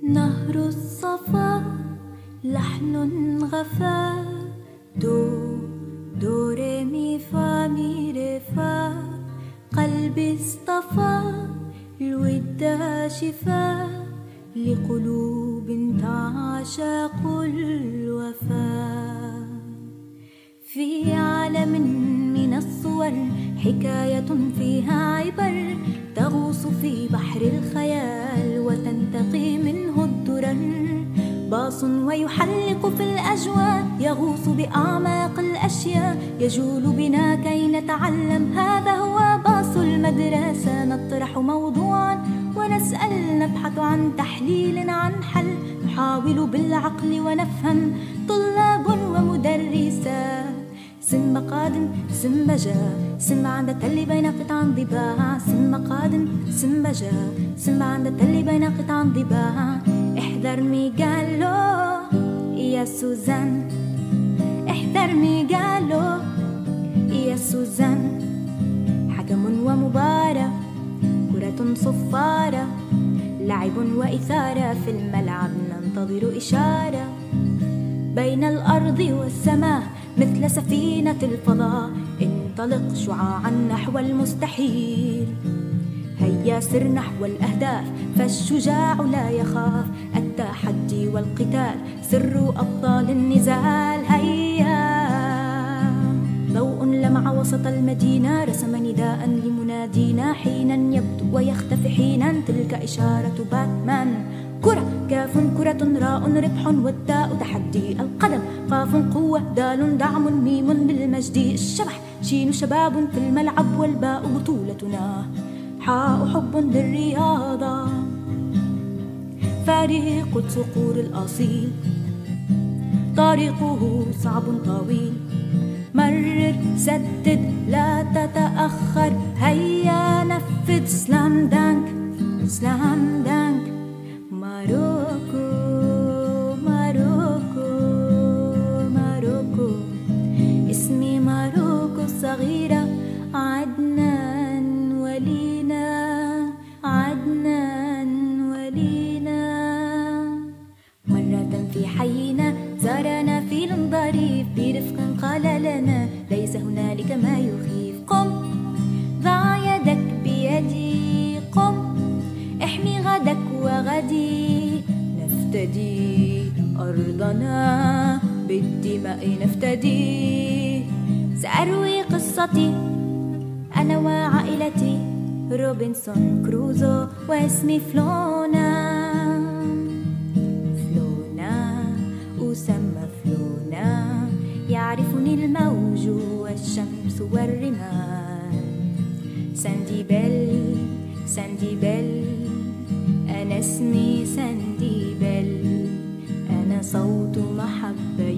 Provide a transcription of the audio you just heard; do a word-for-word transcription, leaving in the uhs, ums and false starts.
نهر الصفا لحن غفا، دو دو ري مي فا مي ري فا. قلبي اصطفى الود شفا لقلوب تعشق الوفا. في عالم من الصور حكاية فيها عبر، تغوص في بحر الخيال وتنتقي منه الدرر. باص ويحلق في الأجواء، يغوص بأعماق الأشياء، يجول بنا كي نتعلم. هذا هو باص المدرسة، نطرح موضوعا ونسأل، نبحث عن تحليل عن حل، نحاول بالعقل ونفهم. طلاب ومدرسات، سم قادم سم بجا، سم عند التل بين قطع ضباع. سم قادم سم بجا، سم عند التل بين قطع ضباع. احذر مي قالو يا سوزان، احذر مي قالو يا سوزان. حكم ومباراة، كرة صفارة، لعب وإثارة، في الملعب ننتظر إشارة. بين الأرض والسماء مثل سفينة الفضاء، انطلق شعاعا نحو المستحيل. هيا سر نحو الأهداف، فالشجاع لا يخاف. التحدي والقتال سر أبطال النزال. هيا ضوء لمع وسط المدينة، رسم نداء لمنادينا. حينا يبدو ويختفي حينا، تلك إشارة باتمان. كرة كاف كرة راء ربح، والتاء تحدي. القدم قاف قوة، دال دعم، ميم بالمجد. الشبح شين شباب في الملعب، والباء بطولتنا. حاء حب للرياضة، فريق الصقور الأصيل. طريقه صعب طويل، مرر سدد لا تتأخر. هيا نفذ سلام دانك سلام دانك. ماروكو ماروكو ماروكو، اسمي ماروكو الصغيرة. عدنان ولينا، عدنان ولينا. مرة في حينا زارنا فيل ظريف، برفق قال لنا ليس هنالك ما يخيف. قم ضع يدك بيدي، قم احمي غدك وغدي. نفتدي أرضنا بالدماء، نفتدي. سأروي قصتي أنا وعائلتي، روبنسون كروزو واسمي فلونا. فلونا أسمى فلونا، يعرفني الموج والشمس والرمال. ساندي بيل ساندي بيل، أنا اسمي ساندي بيل. أنا صوت محبة